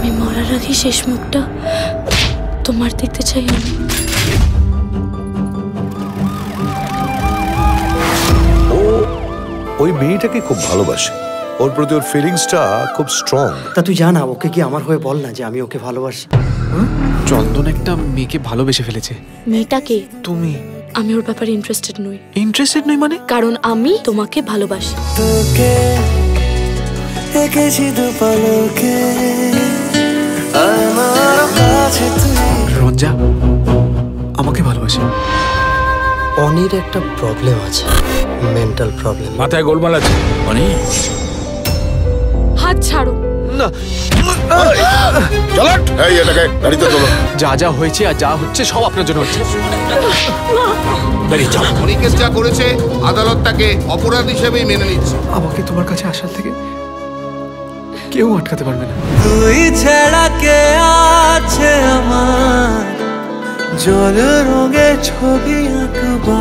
আমি মরার আগে শেষ মুখটা তোমার দেখতে চাই আমি। ও ওই মেয়েটাকে খুব ভালোবাসে, ওর প্রতি ওর ফিলিংসটা খুব স্ট্রং। তা তুই জানা ওকে কি আমার হয়ে বল না যে আমি ওকে ভালোবাসি। চন্দন একটা মেয়েকে ভালোবেসে ফেলেছে। মেয়েটাকে? তুমি। আমি ওর ব্যাপারে ইন্টারেস্টেড নই। ইন্টারেস্টেড নই মানে? কারণ আমি তোমাকে ভালোবাসি। তোকে এঁকেছি দুপালকে আমার কাছে তুই। রঞ্জা আমাকে ভালোবাসে। অনির একটা প্রবলেম আছে, মেন্টাল প্রবলেম। মাথায় গোলমাল আছে। অনি হাত ছাড়ো। না চলো এই এটাকে গাড়িতে তোলো। যা যা হয়েছে আর যা হচ্ছে সব আপনার জন্য হচ্ছে। অনিকেশ যা করেছে আদালত তাকে অপরাধ হিসেবেই মেনে নিচ্ছে। আমাকে তোমার কাছে আসার থেকে কেউ আটকাতে পারবে না। তুই ছাড়া কে আছে আমার, জল রঙে ছবি আঁকব